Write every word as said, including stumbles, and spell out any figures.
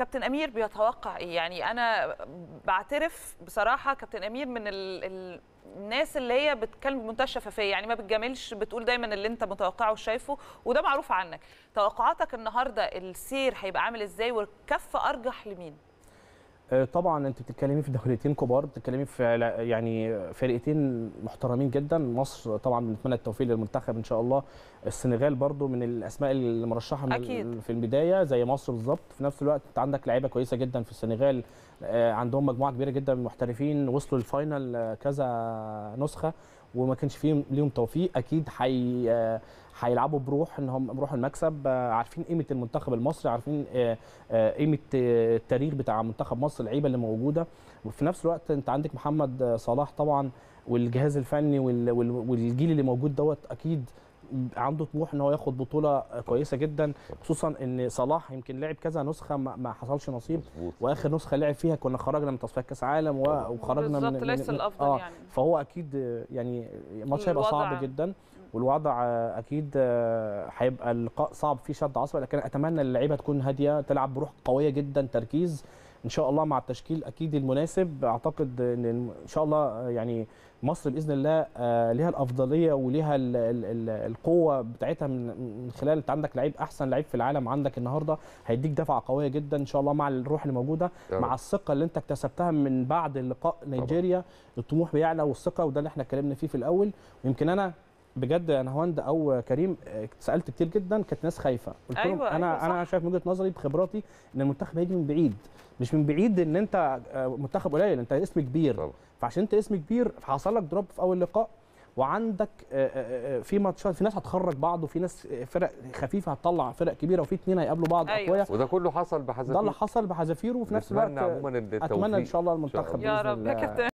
كابتن امير بيتوقع ايه؟ يعني انا بعترف بصراحه كابتن امير من ال... ال... الناس اللي هي بتتكلم بمنتهى الشفافيه، يعني ما بتجاملش، بتقول دايما اللي انت متوقعه وشايفه، وده معروف عنك. توقعاتك النهارده السير هيبقى عامل ازاي والكف ارجح لمين؟ طبعا انت بتتكلمي في دولتين كبار، بتتكلمي في يعني فرقتين محترمين جدا. مصر طبعا بنتمنى التوفيق للمنتخب ان شاء الله. السنغال برضو من الاسماء المرشحه أكيد. في البدايه زي مصر بالظبط. في نفس الوقت انت عندك لعيبه كويسه جدا في السنغال، عندهم مجموعه كبيره جدا من المحترفين، وصلوا للفاينل كذا نسخه وما كانش فيهم ليهم توفيق. اكيد حي هيلعبوا بروح ان هم بروح المكسب، عارفين قيمه المنتخب المصري، عارفين قيمه التاريخ بتاع منتخب مصر، اللعيبه اللي موجوده. وفي نفس الوقت انت عندك محمد صلاح طبعا، والجهاز الفني والجيل اللي موجود دوت اكيد عنده طموح ان هو ياخد بطوله كويسه جدا، خصوصا ان صلاح يمكن لعب كذا نسخه ما حصلش نصيب، واخر نسخه لعب فيها كنا خرجنا من تصفيات كاس عالم وخرجنا من بالظبط ليس الافضل آه يعني. فهو اكيد يعني الماتش هيبقى صعب جدا، والوضع اكيد هيبقى اللقاء صعب فيه شد عصبي، لكن اتمنى اللعيبه تكون هاديه، تلعب بروح قويه جدا، تركيز ان شاء الله مع التشكيل اكيد المناسب. اعتقد ان ان شاء الله يعني مصر باذن الله ليها الافضليه وليها القوه بتاعتها من خلال انت عندك لعيب احسن لعيب في العالم عندك النهارده، هيديك دفعه قويه جدا ان شاء الله مع الروح اللي موجوده، مع الثقه اللي انت اكتسبتها من بعد لقاء نيجيريا. الطموح بيعلى والثقه، وده اللي احنا اتكلمنا فيه في الاول. ويمكن انا بجد يا نهاوند او كريم سالت كتير جدا، كانت ناس خايفه، قلت لهم أيوة انا أيوة انا شايف من وجهه نظري بخبراتي ان المنتخب هيجي من بعيد، مش من بعيد ان انت منتخب قليل، انت اسم كبير طبعا. فعشان انت اسم كبير حصل لك دروب في اول لقاء، وعندك في ماتشات في ناس هتخرج بعض، وفي ناس فرق خفيفه هتطلع فرق كبيره، وفي اثنين هيقابلوا بعض أيوة. اقوياء، وده كله حصل بحذافير، ده اللي حصل بحذافير. وفي نفس الوقت عموما اتمنى ان شاء الله المنتخب يا رب يا كابتن.